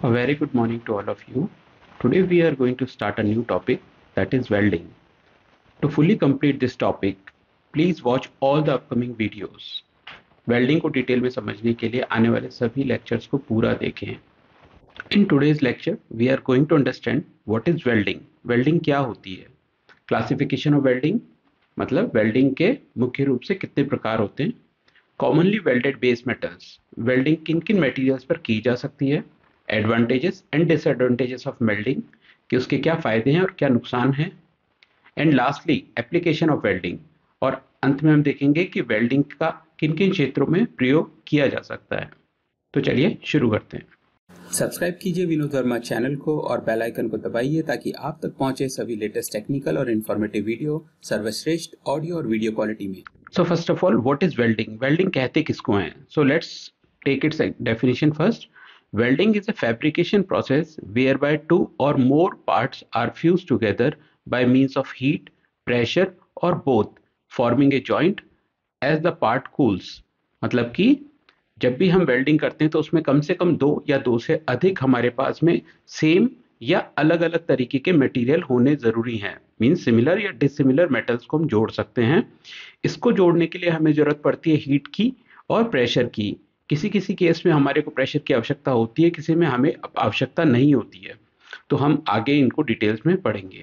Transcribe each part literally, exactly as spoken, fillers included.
A very good morning to all of you. Today we are going to start a new topic, that is welding. To fully complete this topic, please watch all the upcoming videos. Welding को detail में समझने के लिए आने वाले सभी lectures को पूरा देखें. In today's lecture we are going to understand what is welding. Welding क्या होती है, क्लासिफिकेशन ऑफ वेल्डिंग, मतलब वेल्डिंग के मुख्य रूप से कितने प्रकार होते हैं, commonly welded base metals, welding किन किन मटेरियल्स पर की जा सकती है, advantages and disadvantages of welding, कि उसके क्या फायदे हैं और क्या नुकसान हैं, and lastly application of welding, और अंत में हम देखेंगे कि वेल्डिंग का किन किन क्षेत्रों में प्रयोग किया जा सकता है. तो चलिए शुरू करते हैं. सब्सक्राइब कीजिए विनोद वर्मा चैनल को और बेल आइकन को दबाइए ताकि आप तक पहुंचे सभी लेटेस्ट टेक्निकल और इन्फॉर्मेटिव वीडियो सर्वश्रेष्ठ ऑडियो और वीडियो क्वालिटी में. So first of all, what is welding? Welding कहते किसको हैं? So let's take its definition first. Welding is a fabrication process whereby two or more parts are fused together by means of heat, pressure or both, forming a joint as the part cools. मतलब कि जब भी हम welding करते हैं तो उसमें कम से कम दो या दो से अधिक हमारे पास में सेम या अलग अलग तरीके के मटेरियल होने जरूरी हैं. मीन्स सिमिलर या डिसिमिलर मेटल्स को हम जोड़ सकते हैं. इसको जोड़ने के लिए हमें जरूरत पड़ती है हीट की और प्रेशर की. किसी किसी केस में हमारे को प्रेशर की आवश्यकता होती है, किसी में हमें आवश्यकता नहीं होती है. तो हम आगे इनको डिटेल्स में पढ़ेंगे.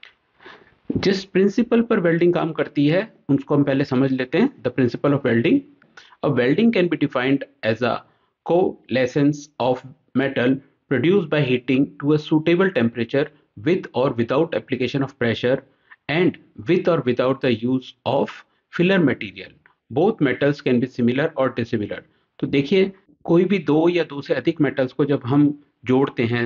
जिस प्रिंसिपल पर वेल्डिंग काम करती है उसको हम पहले समझ लेते हैं. The principle of welding. A welding can be defined as a coalescence of metal produced by heating to a suitable temperature with or without application of pressure and with or without the use of filler material. Both metals can be similar or dissimilar. तो देखिए, कोई भी दो या दो से अधिक metals को जब हम जोड़ते हैं,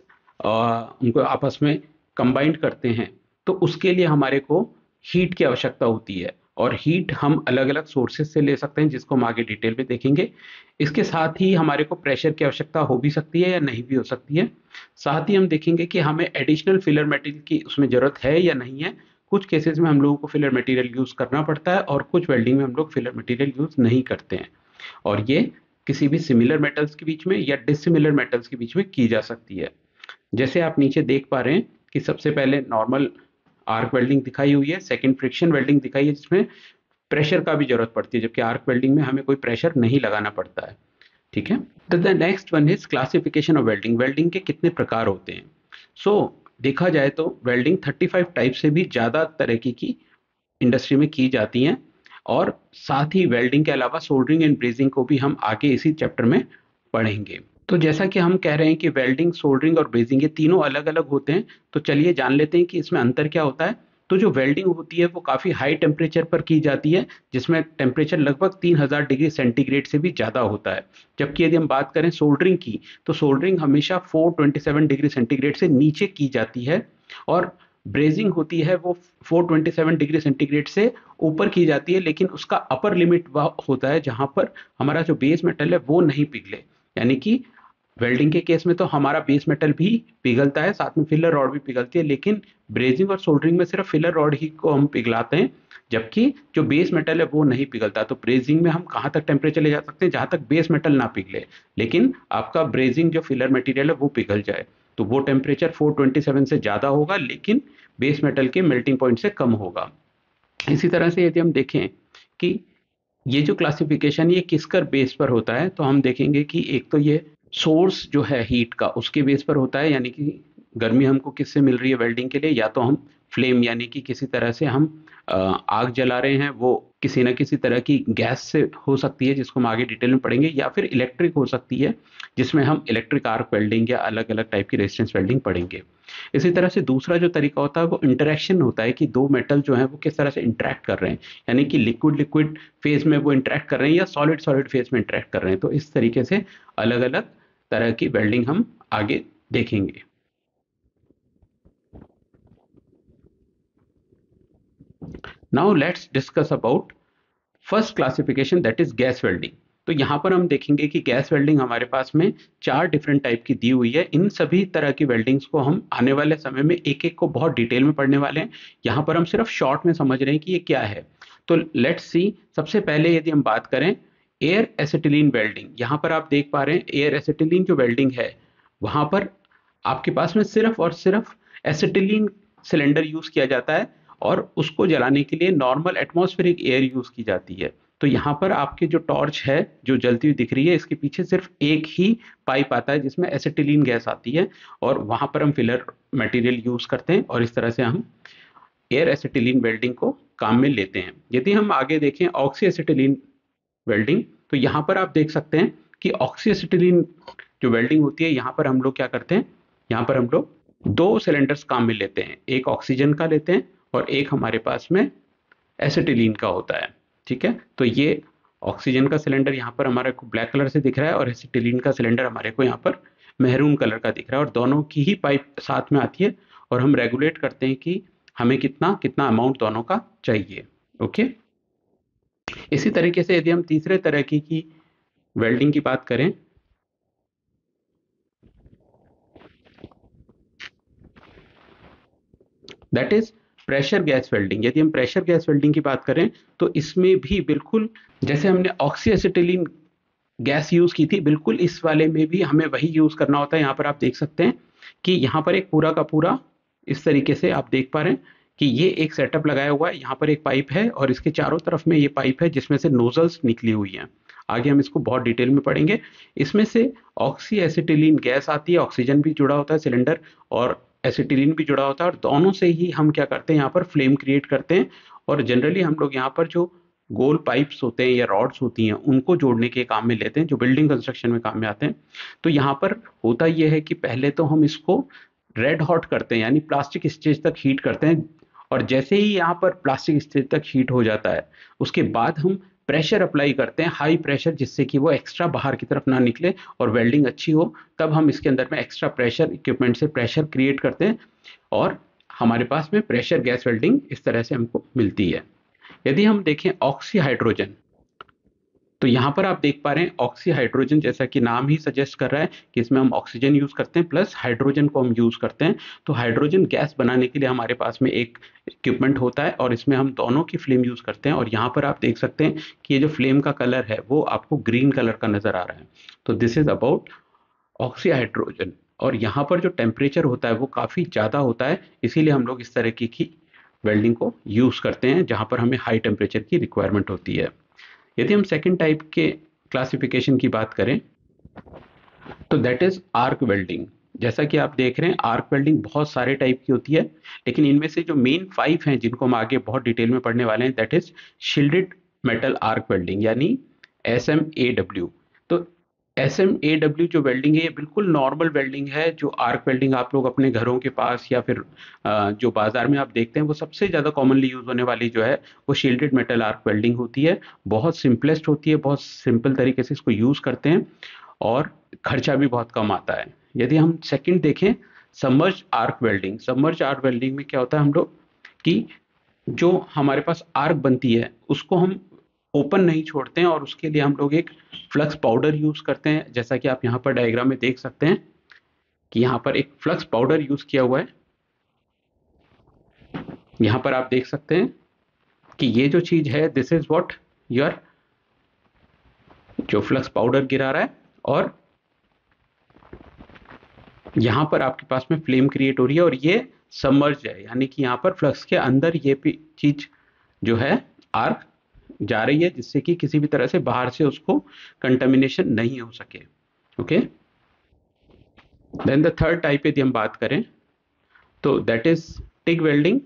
आ, उनको आपस में कंबाइंड करते हैं, तो उसके लिए हमारे को हीट की आवश्यकता होती है. और हीट हम अलग अलग सोर्सेज से ले सकते हैं जिसको हम आगे डिटेल में देखेंगे. इसके साथ ही हमारे को प्रेशर की आवश्यकता हो भी सकती है या नहीं भी हो सकती है. साथ ही हम देखेंगे कि हमें एडिशनल फिलर मटेरियल की उसमें जरूरत है या नहीं है. कुछ केसेस में हम लोगों को फिलर मटेरियल यूज करना पड़ता है और कुछ वेल्डिंग में हम लोग फिलर मटेरियल यूज नहीं करते हैं. और ये किसी भी सिमिलर मेटल्स के बीच में या डिसिमिलर मेटल्स के बीच में की जा सकती है. जैसे आप नीचे देख पा रहे हैं कि सबसे पहले नॉर्मल आर्क वेल्डिंग दिखाई हुई है, सेकंड फ्रिक्शन वेल्डिंग दिखाई है जिसमें प्रेशर का भी जरूरत पड़ती है, जबकि आर्क वेल्डिंग में हमें कोई प्रेशर नहीं लगाना पड़ता है. ठीक है. तो the next one is classification of welding. Welding के कितने प्रकार होते हैं? सो so, देखा जाए तो वेल्डिंग पैंतीस टाइप से भी ज्यादा तरह की, की इंडस्ट्री में की जाती हैं. और साथ ही वेल्डिंग के अलावा सोल्डरिंग एंड ब्रेजिंग को भी हम आगे इसी चैप्टर में पढ़ेंगे. तो जैसा कि हम कह रहे हैं कि वेल्डिंग, सोल्डरिंग और ब्रेजिंग ये तीनों अलग अलग होते हैं, तो चलिए जान लेते हैं कि इसमें अंतर क्या होता है. तो जो वेल्डिंग होती है वो काफी हाई टेम्परेचर पर की जाती है, जिसमें टेम्परेचर लगभग तीन हजार डिग्री सेंटीग्रेड से भी ज्यादा होता है. जबकि यदि हम बात करें सोल्डरिंग की, तो सोल्डरिंग हमेशा चार सौ सत्ताईस डिग्री सेंटीग्रेड से नीचे की जाती है. और ब्रेजिंग होती है वो चार सौ सत्ताईस डिग्री सेंटीग्रेड से ऊपर की जाती है, लेकिन उसका अपर लिमिट होता है जहां पर हमारा जो बेस मेटल है वो नहीं पिघले. यानी कि वेल्डिंग के केस में तो हमारा बेस मेटल भी पिघलता है, साथ में फिलर रॉड भी पिघलती है, लेकिन ब्रेजिंग और सोल्डरिंग में सिर्फ फिलर रॉड ही को हम पिघलाते हैं, जबकि जो बेस मेटल है वो नहीं पिघलता. तो ब्रेजिंग में हम कहां तक टेम्परेचर ले जा सकते हैं? जहां तक बेस मेटल ना पिघले, लेकिन आपका ब्रेजिंग जो फिलर मटेरियल है वो पिघल जाए, तो वो टेम्परेचर चार सौ सत्ताईस से ज्यादा होगा, लेकिन बेस मेटल के मेल्टिंग पॉइंट से कम होगा. इसी तरह से यदि हम देखें कि ये जो क्लासिफिकेशन ये किसकर बेस पर होता है, तो हम देखेंगे कि एक तो ये सोर्स जो है हीट का उसके बेस पर होता है, यानी कि गर्मी हमको किससे मिल रही है वेल्डिंग के लिए, या तो हम फ्लेम यानी कि किसी तरह से हम आग जला रहे हैं, वो किसी ना किसी तरह की गैस से हो सकती है जिसको हम आगे डिटेल में पढ़ेंगे, या फिर इलेक्ट्रिक हो सकती है जिसमें हम इलेक्ट्रिक आर्क वेल्डिंग या अलग अलग टाइप की रेजिस्टेंस वेल्डिंग पढ़ेंगे. इसी तरह से दूसरा जो तरीका होता है वो इंटरेक्शन होता है, कि दो मेटल जो है वो किस तरह से इंटरेक्ट कर रहे हैं, यानी कि लिक्विड लिक्विड फेज में वो इंटरेक्ट कर रहे हैं या सॉलिड सॉलिड फेज में इंटरेक्ट कर रहे हैं. तो इस तरीके से अलग अलग तरह की वेल्डिंग हम आगे देखेंगे. Now let's discuss about first classification, that is gas welding. तो यहां पर हम देखेंगे कि गैस वेल्डिंग हमारे पास में चार डिफरेंट टाइप की दी हुई है. इन सभी तरह की वेल्डिंग्स को हम आने वाले समय में एक एक को बहुत डिटेल में पढ़ने वाले हैं. यहां पर हम सिर्फ शॉर्ट में समझ रहे हैं कि ये क्या है. तो लेट्स सी. सबसे पहले यदि हम बात करें एयर एसिटिलीन वेल्डिंग, यहां पर आप देख पा रहे हैं एयर एसिटिलीन जो वेल्डिंग है वहां पर आपके पास में सिर्फ और सिर्फ एसिटिलीन सिलेंडर यूज किया जाता है और उसको जलाने के लिए नॉर्मल एटमॉस्फेरिक एयर यूज की जाती है। तो यहाँ पर आपके जो टॉर्च है जो जलती हुई दिख रही है, इसके पीछे सिर्फ एक ही पाइप आता है जिसमें एसिटिलीन गैस आती है, और वहां पर हम फिलर मटेरियल यूज करते हैं और इस तरह से हम एयर एसिटिलीन वेल्डिंग को काम में लेते हैं। यदि हम आगे देखें ऑक्सी एसिटिलीन वेल्डिंग, तो यहाँ पर आप देख सकते हैं कि ऑक्सी एसिटिलीन जो वेल्डिंग होती है, यहाँ पर हम लोग क्या करते हैं, यहाँ पर हम लोग दो सिलेंडर्स काम में लेते हैं, एक ऑक्सीजन का लेते हैं और एक हमारे पास में एसिटिलीन का होता है। ठीक है, तो ये ऑक्सीजन का सिलेंडर यहाँ पर हमारे को ब्लैक कलर से दिख रहा है और एसिटिलीन का सिलेंडर हमारे को यहाँ पर मेहरून कलर का दिख रहा है, और दोनों की ही पाइप साथ में आती है और हम रेगुलेट करते हैं कि हमें कितना कितना अमाउंट दोनों का चाहिए। ओके, इसी तरीके से यदि हम तीसरे तरह की, की वेल्डिंग की बात करें, that is pressure gas welding. यदि हम प्रेशर गैस वेल्डिंग की बात करें तो इसमें भी बिल्कुल जैसे हमने ऑक्सी एसिटिलीन गैस यूज की थी, बिल्कुल इस वाले में भी हमें वही यूज करना होता है। यहाँ पर आप देख सकते हैं कि यहाँ पर एक पूरा का पूरा इस तरीके से आप देख पा रहे हैं कि ये एक सेटअप लगाया हुआ है, यहाँ पर एक पाइप है और इसके चारों तरफ में ये पाइप है जिसमें से नोजल्स निकली हुई हैं। आगे हम इसको बहुत डिटेल में पढ़ेंगे। इसमें से ऑक्सी एसिटिलीन गैस आती है, ऑक्सीजन भी जुड़ा होता है सिलेंडर और एसिटिलीन भी जुड़ा होता है, और दोनों से ही हम क्या करते हैं, यहाँ पर फ्लेम क्रिएट करते हैं। और जनरली हम लोग यहाँ पर जो गोल पाइप्स होते हैं या रॉड्स होती हैं उनको जोड़ने के काम में लेते हैं, जो बिल्डिंग कंस्ट्रक्शन में काम में आते हैं। तो यहाँ पर होता यह है कि पहले तो हम इसको रेड हॉट करते हैं, यानी प्लास्टिक स्टेज तक हीट करते हैं, और जैसे ही यहाँ पर प्लास्टिक स्टेज तक हीट हो जाता है उसके बाद हम प्रेशर अप्लाई करते हैं, हाई प्रेशर, जिससे कि वो एक्स्ट्रा बाहर की तरफ ना निकले और वेल्डिंग अच्छी हो। तब हम इसके अंदर में एक्स्ट्रा प्रेशर इक्विपमेंट से प्रेशर क्रिएट करते हैं और हमारे पास में प्रेशर गैस वेल्डिंग इस तरह से हमको मिलती है। यदि हम देखें ऑक्सी हाइड्रोजन, तो यहाँ पर आप देख पा रहे हैं ऑक्सी हाइड्रोजन, जैसा कि नाम ही सजेस्ट कर रहा है कि इसमें हम ऑक्सीजन यूज करते हैं प्लस हाइड्रोजन को हम यूज करते हैं। तो हाइड्रोजन गैस बनाने के लिए हमारे पास में एक इक्विपमेंट होता है और इसमें हम दोनों की फ्लेम यूज करते हैं। और यहाँ पर आप देख सकते हैं कि ये जो फ्लेम का कलर है वो आपको ग्रीन कलर का नजर आ रहा है। तो this is about oxy hydrogen. और यहाँ पर जो टेम्परेचर होता है वो काफी ज्यादा होता है, इसीलिए हम लोग इस तरह की, की वेल्डिंग को यूज करते हैं जहां पर हमें हाई टेम्परेचर की रिक्वायरमेंट होती है। यदि हम सेकेंड टाइप के क्लासिफिकेशन की बात करें तो दैट इज आर्क वेल्डिंग। जैसा कि आप देख रहे हैं आर्क वेल्डिंग बहुत सारे टाइप की होती है, लेकिन इनमें से जो मेन फाइव हैं जिनको हम आगे बहुत डिटेल में पढ़ने वाले हैं, that is shielded metal arc welding यानी एस एम ए डब्ल्यू। तो एस एम ए डब्ल्यू जो वेल्डिंग है ये बिल्कुल नॉर्मल वेल्डिंग है। जो आर्क वेल्डिंग आप लोग अपने घरों के पास या फिर जो बाजार में आप देखते हैं, वो सबसे ज़्यादा कॉमनली यूज होने वाली जो है वो शील्डेड मेटल आर्क वेल्डिंग होती है। बहुत सिंपलेस्ट होती है, बहुत सिंपल तरीके से इसको यूज करते हैं और खर्चा भी बहुत कम आता है। यदि हम सेकंड देखें submerge arc welding, submerge arc welding में क्या होता है हम लोग कि जो हमारे पास आर्क बनती है उसको हम ओपन नहीं छोड़ते हैं और उसके लिए हम लोग एक फ्लक्स पाउडर यूज करते हैं। जैसा कि आप यहाँ पर डायग्राम में देख सकते हैं कि यहाँ पर एक फ्लक्स पाउडर यूज किया हुआ है। यहाँ पर आप देख सकते हैं कि ये जो चीज है दिस इज व्हाट योर जो फ्लक्स पाउडर गिरा रहा है, और यहां पर आपके पास में फ्लेम क्रिएट हो रही है और ये सबमर्ज है, यानी कि यहाँ पर फ्लक्स के अंदर ये चीज जो है आर्क जा रही है, जिससे कि किसी भी तरह से बाहर से उसको कंटामिनेशन नहीं हो सके। Okay, then the third type यदि हम बात करें तो दैट इज टिग वेल्डिंग।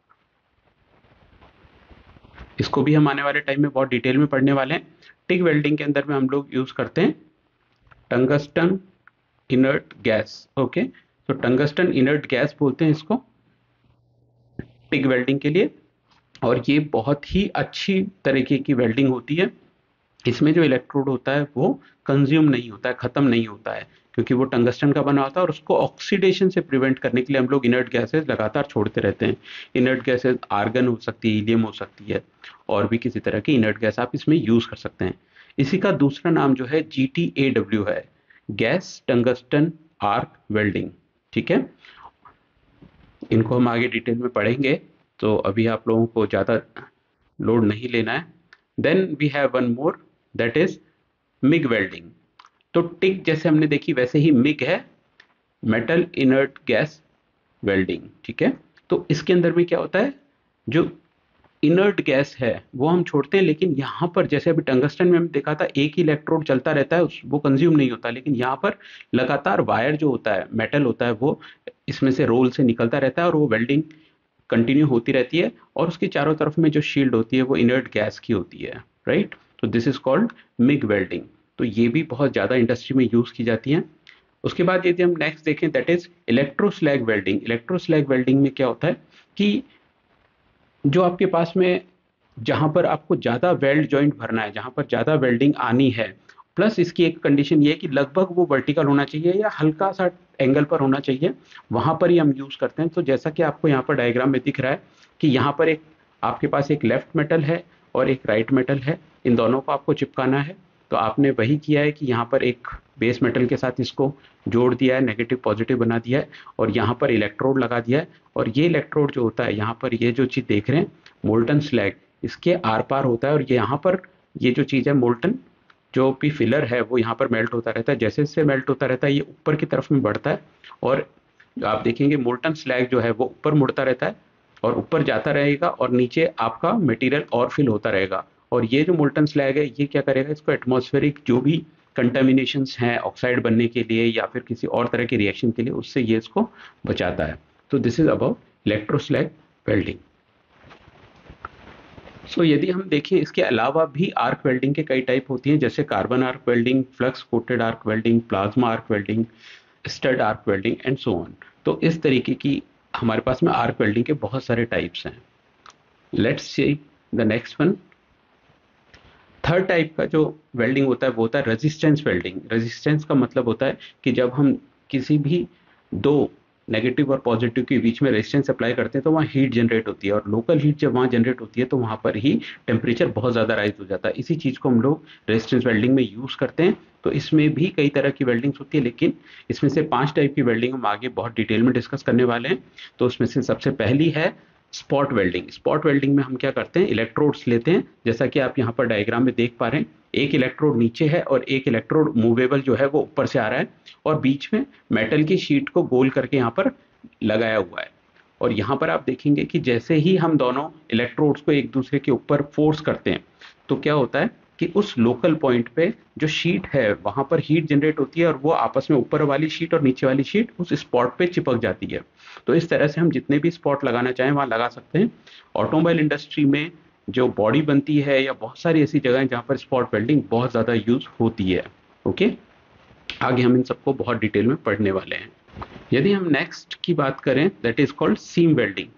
इसको भी हम आने वाले टाइम में बहुत डिटेल में पढ़ने वाले हैं। टिग वेल्डिंग के अंदर में हम लोग यूज करते हैं टंगस्टन इनर्ट गैस। ओके, तो टंगस्टन इनर्ट गैस बोलते हैं इसको टिग वेल्डिंग के लिए, और ये बहुत ही अच्छी तरीके की वेल्डिंग होती है। इसमें जो इलेक्ट्रोड होता है वो कंज्यूम नहीं होता है, खत्म नहीं होता है, क्योंकि वो टंगस्टन का बना होता है और उसको ऑक्सीडेशन से प्रिवेंट करने के लिए हम लोग इनर्ट गैसेस लगातार छोड़ते रहते हैं। इनर्ट गैसेस आर्गन हो सकती है, हीलियम हो सकती है, और भी किसी तरह की इनर्ट गैस आप इसमें यूज कर सकते हैं। इसी का दूसरा नाम जो है जी टी ए डब्ल्यू है, गैस टंगस्टन आर्क वेल्डिंग। ठीक है, इनको हम आगे डिटेल में पढ़ेंगे, तो अभी आप लोगों को ज़्यादा लोड नहीं लेना है। Then we have one more that is MIG welding. तो टिग जैसे हमने देखी वैसे ही मिग है, मेटल इनर्ट गैस वेल्डिंग, ठीक है। तो इसके अंदर में क्या होता है, जो इनर्ट गैस है वो हम छोड़ते हैं, लेकिन यहाँ पर जैसे अभी टंगस्टन में हमने देखा था एक ही इलेक्ट्रोड चलता रहता है, उस वो कंज्यूम नहीं होता, लेकिन यहाँ पर लगातार वायर जो होता है, मेटल होता है, वो इसमें से रोल से निकलता रहता है और वो वेल्डिंग कंटिन्यू होती रहती है, और उसके चारों तरफ में जो शील्ड होती है वो इनर्ट गैस की होती है, राइट। तो this is called MIG welding. तो ये भी बहुत ज़्यादा इंडस्ट्री में यूज़ की जाती है। उसके बाद यदि हम नेक्स्ट देखें, that is electroslag welding. Electroslag welding में क्या होता है कि जो आपके पास में, जहां पर आपको ज़्यादा वेल्ड जॉइंट भरना है, जहां पर ज़्यादा वेल्डिंग आनी है, प्लस इसकी एक कंडीशन ये है कि लगभग वो वर्टिकल होना चाहिए या हल्का सा एंगल पर होना चाहिए, वहां पर ही हम यूज़ करते हैं। तो जैसा कि आपको यहाँ पर डायग्राम में दिख रहा है कि यहाँ पर एक आपके पास एक लेफ्ट मेटल है और एक राइट मेटल है, इन दोनों को आपको चिपकाना है। तो आपने वही किया है कि यहाँ पर एक बेस मेटल के साथ इसको जोड़ दिया है, नेगेटिव पॉजिटिव बना दिया है, और यहाँ पर इलेक्ट्रोड लगा दिया है। और ये इलेक्ट्रोड जो होता है, यहाँ पर ये जो चीज़ देख रहे हैं मोल्टन स्लैग, इसके आर पार होता है, और ये यहाँ पर ये जो चीज़ है मोल्टन जो भी फिलर है वो यहाँ पर मेल्ट होता रहता है। जैसे जैसे मेल्ट होता रहता है ये ऊपर की तरफ में बढ़ता है, और आप देखेंगे मोल्टन स्लैग जो है वो ऊपर मुड़ता रहता है और ऊपर जाता रहेगा, और नीचे आपका मटेरियल और फिल होता रहेगा। और ये जो मोल्टन स्लैग है ये क्या करेगा, इसको एटमॉस्फेरिक जो भी कंटामिनेशंस हैं ऑक्साइड बनने के लिए या फिर किसी और तरह के रिएक्शन के लिए, उससे ये इसको बचाता है। तो this is about electroslag welding. So so, यदि हम देखें इसके अलावा भी आर्क वेल्डिंग के कई टाइप होती हैं, जैसे carbon arc welding, flux coated arc welding, plasma arc welding, stud arc welding and so on. तो इस तरीके की हमारे पास में आर्क वेल्डिंग के बहुत सारे टाइप्स हैं। Let's see the next one. Third type का जो वेल्डिंग होता है वो होता है रेजिस्टेंस वेल्डिंग। रेजिस्टेंस का मतलब होता है कि जब हम किसी भी दो नेगेटिव और पॉजिटिव के बीच में रेजिस्टेंस अप्लाई करते हैं तो वहाँ हीट जनरेट होती है, और लोकल हीट जब वहाँ जनरेट होती है तो वहाँ पर ही टेम्परेचर बहुत ज़्यादा राइज हो जाता है। इसी चीज़ को हम लोग रेजिस्टेंस वेल्डिंग में यूज़ करते हैं। तो इसमें भी कई तरह की वेल्डिंग्स होती है, लेकिन इसमें से पांच टाइप की वेल्डिंग हम आगे बहुत डिटेल में डिस्कस करने वाले हैं। तो उसमें से सबसे पहली है स्पॉट वेल्डिंग। स्पॉट वेल्डिंग में हम क्या करते हैं, इलेक्ट्रोड्स लेते हैं, जैसा कि आप यहाँ पर डायग्राम में देख पा रहे हैं, एक इलेक्ट्रोड नीचे है और एक इलेक्ट्रोड मूवेबल जो है वो ऊपर से आ रहा है, और बीच में मेटल की शीट को गोल करके यहाँ पर लगाया हुआ है। और यहाँ पर आप देखेंगे कि जैसे ही हम दोनों इलेक्ट्रोड्स को एक दूसरे के ऊपर फोर्स करते हैं तो क्या होता है कि उस लोकल पॉइंट पे जो शीट है वहां पर हीट जनरेट होती है, और वो आपस में ऊपर वाली शीट और नीचे वाली शीट उस स्पॉट पे चिपक जाती है। तो इस तरह से हम जितने भी स्पॉट लगाना चाहें वहां लगा सकते हैं। ऑटोमोबाइल इंडस्ट्री में जो बॉडी बनती है या बहुत सारी ऐसी जगह जहाँ पर स्पॉट वेल्डिंग बहुत ज़्यादा यूज होती है। ओके, आगे हम इन सबको बहुत डिटेल में पढ़ने वाले हैं। यदि हम नेक्स्ट की बात करें, that is called seam welding.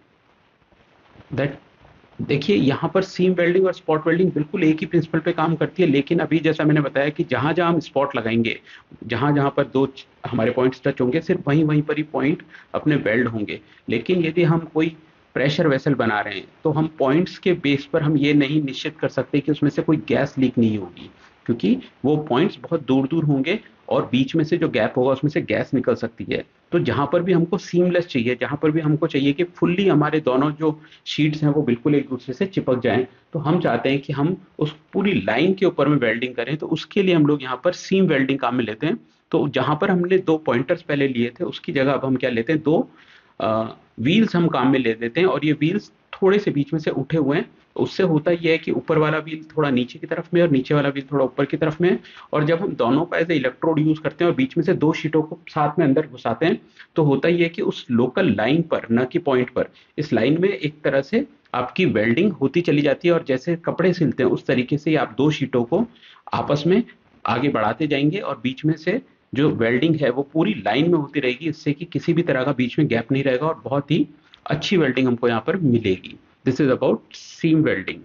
That देखिए यहाँ पर सीम वेल्डिंग और स्पॉट वेल्डिंग बिल्कुल एक ही प्रिंसिपल पे काम करती है, लेकिन अभी जैसा मैंने बताया कि जहां जहां हम स्पॉट लगाएंगे, जहां जहां पर दो हमारे पॉइंट्स टच होंगे, सिर्फ वहीं वहीं पर ही पॉइंट अपने वेल्ड होंगे। लेकिन यदि हम कोई प्रेशर वेसल बना रहे हैं तो हम पॉइंट्स के बेस पर हम ये नहीं निश्चित कर सकते कि उसमें से कोई गैस लीक नहीं होगी, क्योंकि वो पॉइंट्स बहुत दूर दूर होंगे और बीच में से जो गैप होगा उसमें से गैस निकल सकती है। तो जहां पर भी हमको सीमलेस चाहिए, जहां पर भी हमको चाहिए कि फुल्ली हमारे दोनों जो शीट्स हैं वो बिल्कुल एक दूसरे से चिपक जाएं, तो हम चाहते हैं कि हम उस पूरी लाइन के ऊपर में वेल्डिंग करें, तो उसके लिए हम लोग यहाँ पर सीम वेल्डिंग काम में लेते हैं। तो जहां पर हमने दो पॉइंटर्स पहले लिए थे उसकी जगह अब हम क्या लेते हैं, दो व्हील्स हम काम में ले देते हैं, और ये व्हील्स थोड़े से बीच में से उठे हुए हैं। उससे होता यह है कि ऊपर वाला व्हील थोड़ा नीचे की तरफ में और नीचे वाला व्हील थोड़ा ऊपर की तरफ में है, और जब हम दोनों का एज ए इलेक्ट्रोड यूज करते हैं और बीच में से दो शीटों को साथ में अंदर घुसाते हैं, तो होता यह है कि उस लोकल लाइन पर, न कि पॉइंट पर, इस लाइन में एक तरह से आपकी वेल्डिंग होती चली जाती है, और जैसे कपड़े सिलते हैं उस तरीके से आप दो शीटों को आपस में आगे बढ़ाते जाएंगे, और बीच में से जो वेल्डिंग है वो पूरी लाइन में होती रहेगी, इससे कि किसी भी तरह का बीच में गैप नहीं रहेगा और बहुत ही अच्छी वेल्डिंग हमको यहाँ पर मिलेगी। This is about seam welding.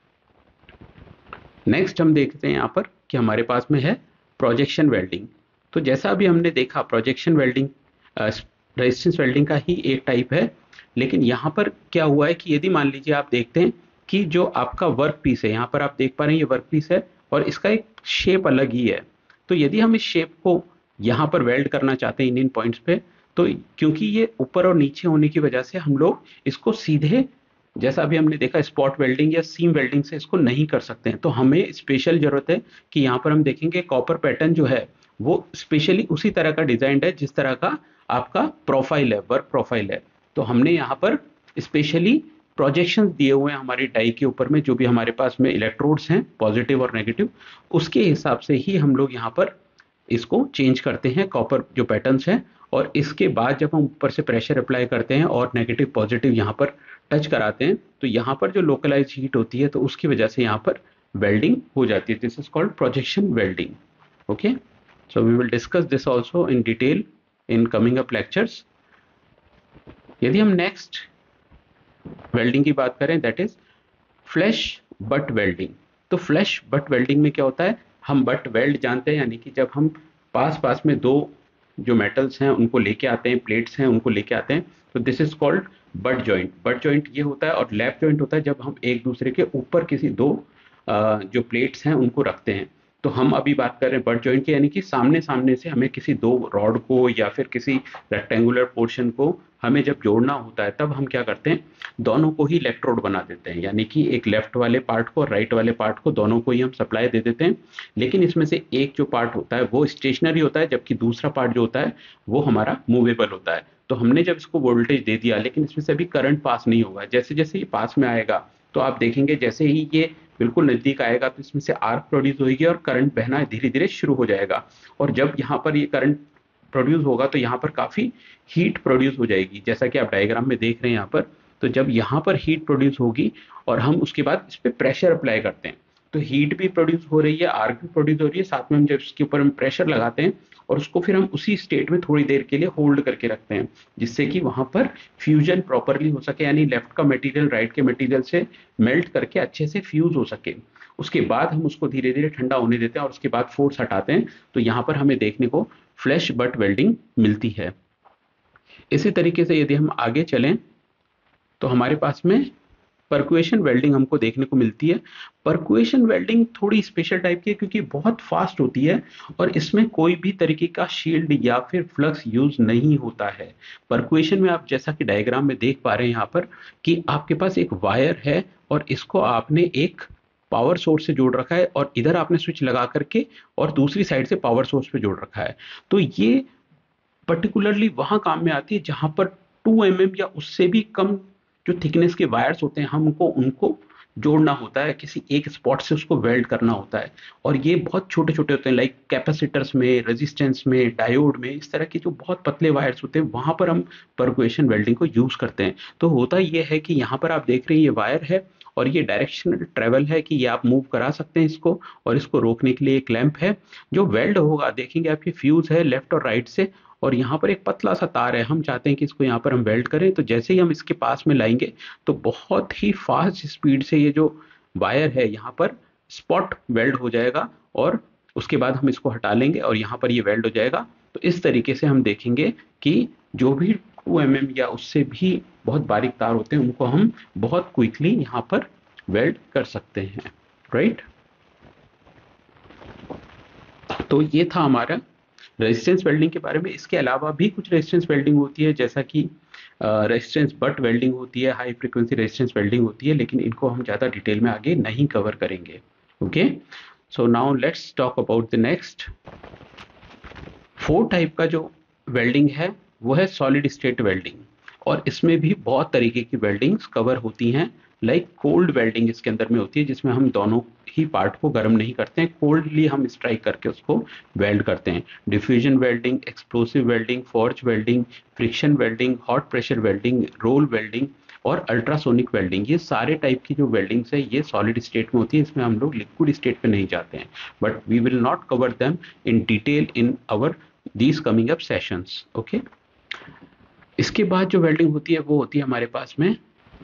Next हम देखते हैं यहाँ पर कि हमारे पास में है प्रोजेक्शन वेल्डिंग। तो जैसा अभी हमने देखा, प्रोजेक्शन वेल्डिंग रेजिस्टेंस वेल्डिंग का ही एक टाइप है, लेकिन यहाँ पर क्या हुआ है कि यदि मान लीजिए आप देखते हैं कि जो आपका वर्क पीस है, यहाँ पर आप देख पा रहे हैं ये वर्क पीस है और इसका एक शेप अलग ही है। तो यदि हम इस शेप को यहाँ पर वेल्ड करना चाहते हैं इन इन पॉइंट्स पे, तो क्योंकि ये ऊपर और नीचे होने की वजह से हम लोग इसको सीधे, जैसा अभी हमने देखा, स्पॉट वेल्डिंग या सीम वेल्डिंग से इसको नहीं कर सकते हैं। तो हमें स्पेशल जरूरत है कि यहाँ पर हम देखेंगे कॉपर पैटर्न जो है वो स्पेशली उसी तरह का डिजाइन है जिस तरह का आपका प्रोफाइल है, वर्क प्रोफाइल है। तो हमने यहाँ पर स्पेशली प्रोजेक्शन दिए हुए हैं हमारी डाई के ऊपर में, जो भी हमारे पास में इलेक्ट्रोड्स हैं पॉजिटिव और नेगेटिव, उसके हिसाब से ही हम लोग यहाँ पर इसको चेंज करते हैं कॉपर जो पैटर्न्स हैं। और इसके बाद जब हम ऊपर से प्रेशर अप्लाई करते हैं और नेगेटिव पॉजिटिव यहाँ पर टच कराते हैं, तो यहाँ पर जो लोकलाइज हीट होती है तो उसकी वजह से यहाँ पर वेल्डिंग हो जाती है। This is called projection welding. Okay, so we will discuss this also in detail in coming up lectures. यदि हम नेक्स्ट वेल्डिंग की बात करें, that is flash butt welding. तो फ्लैश बट वेल्डिंग में क्या होता है, हम बट वेल्ड जानते हैं, यानी कि जब हम पास पास में दो जो मेटल्स हैं उनको लेके आते हैं, प्लेट्स हैं उनको लेके आते हैं, तो this is called butt joint. Butt joint ये होता है। और लैप जॉइंट होता है जब हम एक दूसरे के ऊपर किसी दो जो प्लेट्स हैं उनको रखते हैं। तो हम अभी बात कर रहे हैं बट जॉइंट की, यानी कि सामने सामने से हमें किसी दो रॉड को या फिर किसी रेक्टेंगुलर पोर्शन को हमें जब जोड़ना होता है, तब हम क्या करते हैं, दोनों को ही इलेक्ट्रोड बना देते हैं, यानी कि एक लेफ्ट वाले पार्ट को और राइट वाले पार्ट को दोनों को ही हम सप्लाई दे देते हैं। लेकिन इसमें से एक जो पार्ट होता है वो स्टेशनरी होता है, जबकि दूसरा पार्ट जो होता है वो हमारा मूवेबल होता है। तो हमने जब इसको वोल्टेज दे दिया, लेकिन इसमें से अभी करंट पास नहीं होगा। जैसे जैसे ये पास में आएगा तो आप देखेंगे जैसे ही ये बिल्कुल नजदीक आएगा तो इसमें से आर्क प्रोड्यूस होगी और करंट बहना धीरे धीरे शुरू हो जाएगा। और जब यहाँ पर ये करंट प्रोड्यूस होगा तो यहाँ पर काफी हीट प्रोड्यूस हो जाएगी, जैसा कि आप डायग्राम में देख रहे हैं यहाँ पर। तो जब यहाँ पर हीट प्रोड्यूस होगी और हम उसके बाद इस पर प्रेशर अप्लाई करते हैं, तो हीट भी प्रोड्यूस हो रही है, आर्क भी प्रोड्यूस हो रही है, साथ में हम जब इसके ऊपर हम प्रेशर लगाते हैं और उसको फिर हम उसी स्टेट में थोड़ी देर के लिए होल्ड करके रखते हैं, जिससे कि वहां पर फ्यूजन प्रॉपरली हो सके, यानी लेफ्ट का मटेरियल राइट के मटेरियल से मेल्ट करके अच्छे से फ्यूज हो सके। उसके बाद हम उसको धीरे धीरे ठंडा होने देते हैं और उसके बाद फोर्स हटाते हैं। तो यहाँ पर हमें देखने को फ्लैश बट वेल्डिंग मिलती है। इसी तरीके से यदि हम आगे चलें तो हमारे पास में परक्वेशन वेल्डिंग हमको देखने को मिलती है। परक्वेशन वेल्डिंग थोड़ी स्पेशल टाइप की है क्योंकि बहुत फास्ट होती है और इसमें कोई भी तरीके का शील्ड या फिर फ्लक्स यूज नहीं होता है। परक्वेशन में आप जैसा कि डायग्राम में देख पा रहे हैं यहाँ पर कि आपके पास एक वायर है और इसको आपने एक पावर सोर्स से जोड़ रखा है और इधर आपने स्विच लगा करके और दूसरी साइड से पावर सोर्स पे जोड़ रखा है। तो ये पर्टिकुलरली वहां काम में आती है जहां पर टू एम एम या उससे भी कम जो थिकनेस के वायर्स होते हैं, हमको उनको जोड़ना होता है, किसी एक स्पॉट से उसको वेल्ड करना होता है। और ये बहुत छोटे छोटे होते हैं, लाइक कैपेसिटर्स में, रेजिस्टेंस में, डायोड में, इस तरह के जो बहुत पतले वायर्स होते हैं वहां पर हम परक्वेशन वेल्डिंग को यूज करते हैं। तो होता ये है कि यहाँ पर आप देख रहे हैं ये वायर है और ये डायरेक्शनल ट्रेवल है कि ये आप मूव करा सकते हैं इसको, और इसको रोकने के लिए एक लैंप है जो वेल्ड होगा। देखेंगे आपकी फ्यूज है लेफ्ट और राइट से, और यहाँ पर एक पतला सा तार है, हम चाहते हैं कि इसको यहाँ पर हम वेल्ड करें। तो जैसे ही हम इसके पास में लाएंगे तो बहुत ही फास्ट स्पीड से ये जो वायर है यहाँ पर स्पॉट वेल्ड हो जाएगा और उसके बाद हम इसको हटा लेंगे और यहाँ पर ये वेल्ड हो जाएगा। तो इस तरीके से हम देखेंगे कि जो भी टू एम एम या उससे भी बहुत बारीक तार होते हैं उनको हम बहुत क्विकली यहाँ पर वेल्ड कर सकते हैं, राइट। तो ये था हमारा रेजिस्टेंस वेल्डिंग के बारे में। इसके अलावा भी कुछ रेजिस्टेंस वेल्डिंग होती है, जैसा कि रेजिस्टेंस बट वेल्डिंग होती है, हाई फ्रीक्वेंसी रेजिस्टेंस वेल्डिंग होती है, लेकिन इनको हम ज़्यादा डिटेल में आगे नहीं कवर करेंगे। Okay, so now let's talk about the next. Four type का जो वेल्डिंग है वो है सॉलिड स्टेट वेल्डिंग, और इसमें भी बहुत तरीके की वेल्डिंग्स कवर होती हैं। लाइक कोल्ड वेल्डिंग इसके अंदर में होती है, जिसमें हम दोनों ही पार्ट को गर्म नहीं करते हैं, कोल्डली हम स्ट्राइक करके उसको वेल्ड करते हैं। Diffusion welding, explosive welding, forge welding, friction welding, hot pressure welding, roll welding और अल्ट्रासोनिक वेल्डिंग, ये सारे टाइप की जो वेल्डिंग्स है ये सॉलिड स्टेट में होती है। इसमें हम लोग लिक्विड स्टेट पे नहीं जाते हैं, but we will not cover them in detail in our these coming up sessions. Okay, इसके बाद जो वेल्डिंग होती है वो होती है हमारे पास में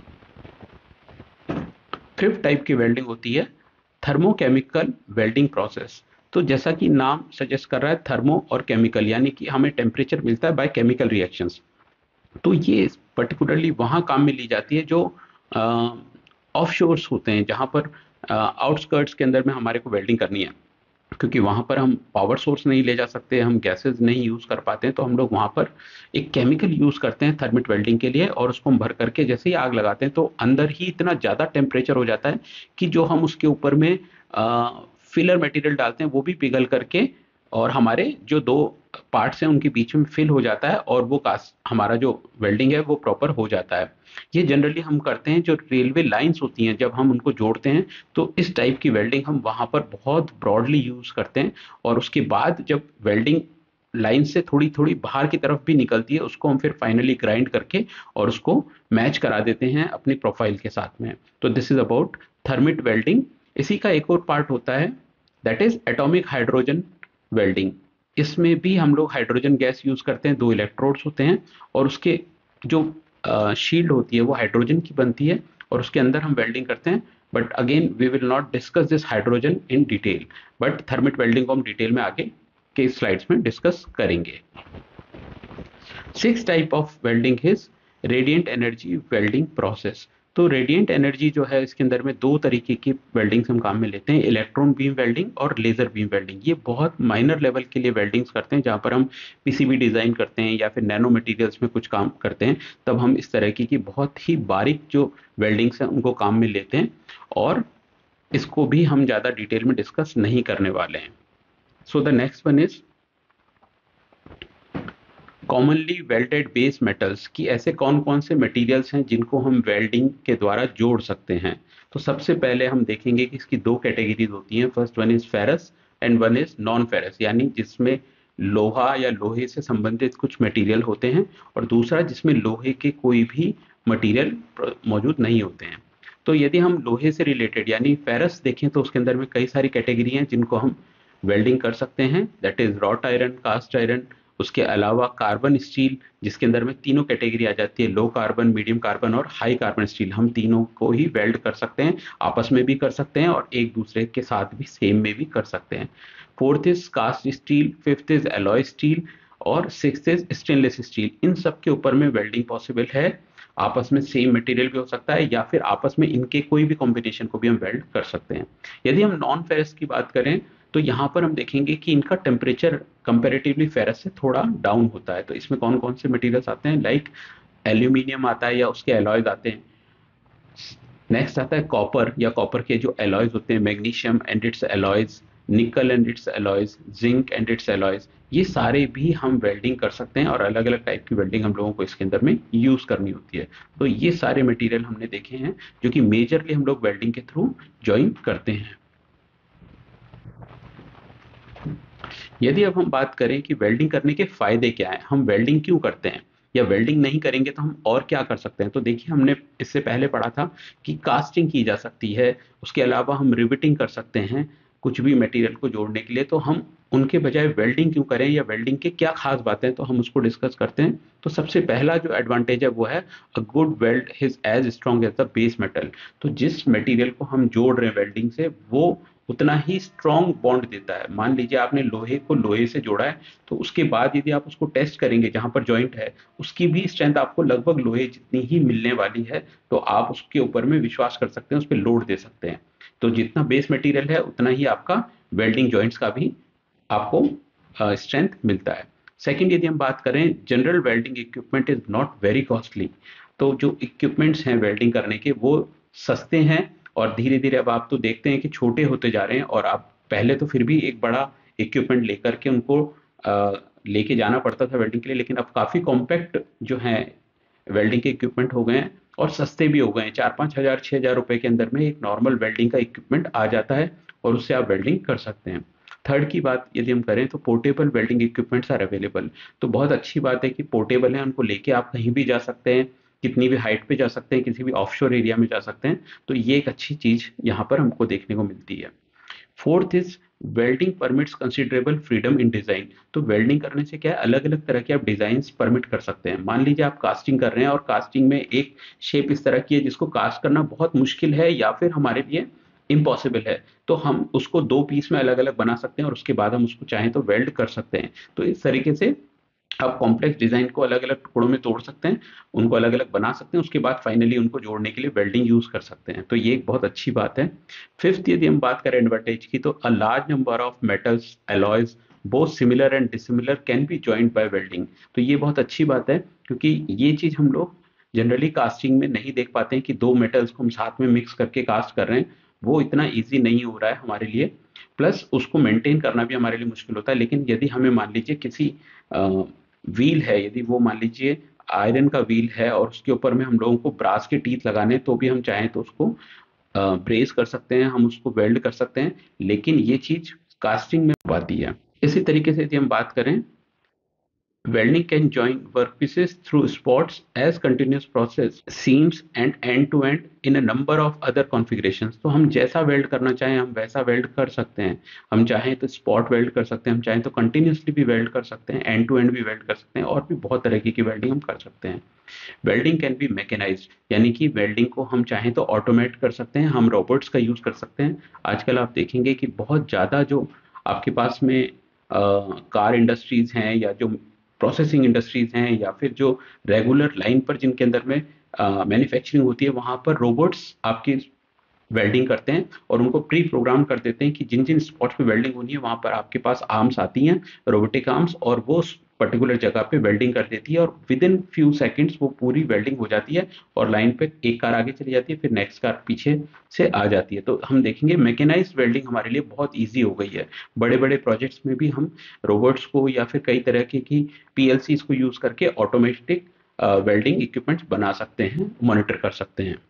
फिफ्थ टाइप की वेल्डिंग होती है थर्मोकेमिकल वेल्डिंग प्रोसेस। तो जैसा कि नाम सजेस्ट कर रहा है, थर्मो और केमिकल, यानी कि हमें टेम्परेचर मिलता है बाय केमिकल रिएक्शंस। तो ये पर्टिकुलरली वहाँ काम में ली जाती है जो ऑफ शोर्स होते हैं, जहाँ पर आउटस्कर्ट्स के अंदर में हमारे को वेल्डिंग करनी है, क्योंकि वहाँ पर हम पावर सोर्स नहीं ले जा सकते, हम गैसेज नहीं यूज़ कर पाते हैं। तो हम लोग वहाँ पर एक केमिकल यूज़ करते हैं थर्मिट वेल्डिंग के लिए, और उसको हम भर करके जैसे ही आग लगाते हैं तो अंदर ही इतना ज़्यादा टेम्परेचर हो जाता है कि जो हम उसके ऊपर में फिलर मटेरियल डालते हैं वो भी पिघल करके और हमारे जो दो पार्ट्स हैं उनके बीच में फिल हो जाता है और वो कास्ट हमारा जो वेल्डिंग है वो प्रॉपर हो जाता है। ये जनरली हम करते हैं जो रेलवे लाइंस होती हैं, जब हम उनको जोड़ते हैं तो इस टाइप की वेल्डिंग हम वहां पर बहुत ब्रॉडली यूज करते हैं। और उसके बाद जब वेल्डिंग लाइन से थोड़ी थोड़ी बाहर की तरफ भी निकलती है, उसको हम फिर फाइनली ग्राइंड करके और उसको मैच करा देते हैं अपनी प्रोफाइल के साथ में। तो this is about thermit welding. इसी का एक और पार्ट होता है, that is atomic hydrogen welding. इसमें भी हम लोग हाइड्रोजन गैस यूज करते हैं, दो इलेक्ट्रोड्स होते हैं और उसके जो शील्ड होती है वो हाइड्रोजन की बनती है और उसके अंदर हम वेल्डिंग करते हैं। But again we will not discuss this hydrogen in detail, but thermit welding को हम डिटेल में आगे के स्लाइड्स में डिस्कस करेंगे। Six type of welding is radiant energy welding process. तो रेडिएंट एनर्जी जो है इसके अंदर में दो तरीके की वेल्डिंग हम काम में लेते हैं, इलेक्ट्रॉन बीम वेल्डिंग और लेजर बीम वेल्डिंग। ये बहुत माइनर लेवल के लिए वेल्डिंग्स करते हैं, जहां पर हम पीसीबी डिजाइन करते हैं या फिर नैनो मटेरियल्स में कुछ काम करते हैं, तब हम इस तरह की, की बहुत ही बारीक जो वेल्डिंग्स हैं उनको काम में लेते हैं और इसको भी हम ज्यादा डिटेल में डिस्कस नहीं करने वाले हैं। So the next one is commonly welded base metals, की ऐसे कौन कौन से मटेरियल्स हैं जिनको हम वेल्डिंग के द्वारा जोड़ सकते हैं। तो सबसे पहले हम देखेंगे कि इसकी दो कैटेगरीज होती हैं। First one is ferrous and one is non ferrous, यानी जिसमें लोहा या लोहे से संबंधित कुछ मटेरियल होते हैं और दूसरा जिसमें लोहे के कोई भी मटेरियल मौजूद नहीं होते हैं। तो यदि हम लोहे से रिलेटेड यानी फेरस देखें तो उसके अंदर में कई सारी कैटेगरी हैं जिनको हम वेल्डिंग कर सकते हैं, that is wrought iron, cast iron. उसके अलावा कार्बन स्टील, जिसके अंदर में तीनों कैटेगरी आ जाती है, लो कार्बन, मीडियम कार्बन और हाई कार्बन स्टील। हम तीनों को ही वेल्ड कर सकते हैं, आपस में भी कर सकते हैं और एक दूसरे के साथ भी सेम में भी कर सकते हैं। Fourth is cast steel, fifth is alloy steel और सिक्स्थ इज स्टेनलेस स्टील। इन सब के ऊपर में वेल्डिंग पॉसिबल है, आपस में सेम मटेरियल भी हो सकता है या फिर आपस में इनके कोई भी कॉम्बिनेशन को भी हम वेल्ड कर सकते हैं। यदि हम नॉन फेरस की बात करें तो यहाँ पर हम देखेंगे कि इनका टेम्परेचर कंपैरेटिवली फेरस से थोड़ा डाउन होता है। तो इसमें कौन कौन से मटेरियल्स आते हैं, लाइक एल्यूमिनियम आता है या उसके एलॉयज आते हैं। नेक्स्ट आता है कॉपर या कॉपर के जो एलॉयज होते हैं, magnesium and its alloys, nickel and its alloys, zinc and its alloys. ये सारे भी हम वेल्डिंग कर सकते हैं और अलग अलग टाइप की वेल्डिंग हम लोगों को इसके अंदर में यूज करनी होती है। तो ये सारे मटेरियल हमने देखे हैं जो कि मेजरली हम लोग वेल्डिंग के थ्रू ज्वाइन करते हैं। यदि अब हम बात करें कि वेल्डिंग करने के फायदे क्या हैं, हम वेल्डिंग क्यों करते हैं या वेल्डिंग नहीं करेंगे तो हम और क्या कर सकते हैं, तो देखिए हमने इससे पहले पढ़ा था कि कास्टिंग की जा सकती है, उसके अलावा हम रिवेटिंग कर सकते हैं कुछ भी मटेरियल को जोड़ने के लिए। तो हम उनके बजाय वेल्डिंग क्यों करें या वेल्डिंग के क्या खास बातें हैं, तो हम उसको डिस्कस करते हैं। तो सबसे पहला जो एडवांटेज है वो है a good weld is as strong as the base metal. तो जिस मटेरियल को हम जोड़ रहे हैं वेल्डिंग से वो उतना ही स्ट्रॉन्ग बॉन्ड देता है। मान लीजिए आपने लोहे को लोहे से जोड़ा है, तो उसके बाद यदि आप उसको टेस्ट करेंगे जहां पर जॉइंट है, उसकी भी स्ट्रेंथ आपको लगभग लोहे जितनी ही मिलने वाली है। तो आप उसके ऊपर में विश्वास कर सकते हैं, उस पर लोड दे सकते हैं। तो जितना बेस मटेरियल है उतना ही आपका वेल्डिंग जॉइंट्स का भी आपको स्ट्रेंथ मिलता है। सेकेंड, यदि हम बात करें, general welding equipment is not very costly. तो जो इक्विपमेंट्स हैं वेल्डिंग करने के वो सस्ते हैं और धीरे धीरे अब आप तो देखते हैं कि छोटे होते जा रहे हैं। और आप पहले तो फिर भी एक बड़ा इक्विपमेंट लेकर के उनको अ, लेके जाना पड़ता था वेल्डिंग के लिए, लेकिन अब काफी कॉम्पैक्ट जो है वेल्डिंग के इक्विपमेंट हो गए हैं और सस्ते भी हो गए हैं। चार पाँच हजार छह हजार रुपए के अंदर में एक नॉर्मल वेल्डिंग का इक्विपमेंट आ जाता है और उससे आप वेल्डिंग कर सकते हैं। थर्ड की बात यदि हम करें तो portable welding equipments are available. तो बहुत अच्छी बात है कि पोर्टेबल है, उनको लेके आप कहीं भी जा सकते हैं, कितनी भी हाइट पे जा सकते हैं, किसी भी ऑफशोर एरिया में जा सकते हैं। तो ये एक अच्छी चीज यहाँ पर हमको देखने को मिलती है। Fourth is welding permits considerable freedom in design. तो वेल्डिंग करने से क्या है, अलग अलग तरह के आप डिजाइन परमिट कर सकते हैं। मान लीजिए आप कास्टिंग कर रहे हैं और कास्टिंग में एक शेप इस तरह की है जिसको कास्ट करना बहुत मुश्किल है या फिर हमारे लिए इम्पॉसिबल है, तो हम उसको दो पीस में अलग अलग बना सकते हैं और उसके बाद हम उसको चाहें तो वेल्ड कर सकते हैं। तो इस तरीके से आप कॉम्प्लेक्स डिजाइन को अलग अलग टुकड़ों में तोड़ सकते हैं, उनको अलग अलग बना सकते हैं, उसके बाद फाइनली उनको जोड़ने के लिए वेल्डिंग यूज कर सकते हैं। तो ये एक बहुत अच्छी बात है। फिफ्थ, यदि हम बात करें एडवांटेज की, तो a large number of metals alloys both similar and dissimilar can be joint by welding. तो ये बहुत अच्छी बात है क्योंकि ये चीज हम लोग जनरली कास्टिंग में नहीं देख पाते हैं कि दो मेटल्स को हम साथ में मिक्स करके कास्ट कर रहे हैं, वो इतना ईजी नहीं हो रहा है हमारे लिए। प्लस उसको मेंटेन करना भी हमारे लिए मुश्किल होता है। लेकिन यदि हमें मान लीजिए किसी व्हील है, यदि वो मान लीजिए आयरन का व्हील है और उसके ऊपर में हम लोगों को ब्रास के टीथ लगाने हैं, तो भी हम चाहें तो उसको ब्रेस कर सकते हैं, हम उसको वेल्ड कर सकते हैं, लेकिन ये चीज कास्टिंग में हो पाती है। इसी तरीके से यदि हम बात करें, welding can join workpieces through spots as continuous process, seams and end to end in a number of other configurations। तो हम जैसा वेल्ड करना चाहें हम वैसा वेल्ड कर सकते हैं। हम चाहें तो स्पॉट वेल्ड कर सकते हैं, हम चाहें तो कंटिन्यूसली भी वेल्ड कर सकते हैं, एंड टू एंड भी वेल्ड कर सकते हैं, और भी बहुत तरीके की वेल्डिंग हम कर सकते हैं। वेल्डिंग कैन बी मैकेनाइज्ड, यानी कि वेल्डिंग को हम चाहें तो ऑटोमेट कर सकते हैं, हम रोबोट्स का यूज कर सकते हैं। आजकल आप देखेंगे कि बहुत ज़्यादा जो आपके पास में कार इंडस्ट्रीज हैं, या जो प्रोसेसिंग इंडस्ट्रीज हैं, या फिर जो रेगुलर लाइन पर जिनके अंदर में मैन्युफैक्चरिंग होती है, वहां पर रोबोट्स आपकी वेल्डिंग करते हैं और उनको प्री प्रोग्राम कर देते हैं कि जिन जिन स्पॉट्स पे वेल्डिंग होनी है वहां पर आपके पास आर्म्स आती हैं, रोबोटिक आर्म्स, और वो पर्टिकुलर जगह पे वेल्डिंग कर देती है, और विद इन फ्यू सेकंड्स वो पूरी वेल्डिंग हो जाती है, और लाइन पे एक कार आगे चली जाती है, फिर नेक्स्ट कार पीछे से आ जाती है। तो हम देखेंगे मैकेनाइज्ड वेल्डिंग हमारे लिए बहुत ईजी हो गई है। बड़े बड़े प्रोजेक्ट्स में भी हम रोबोट्स को या फिर कई तरह की, की पीएलसी को यूज करके ऑटोमेटिक वेल्डिंग इक्विपमेंट्स बना सकते हैं, मॉनिटर कर सकते हैं।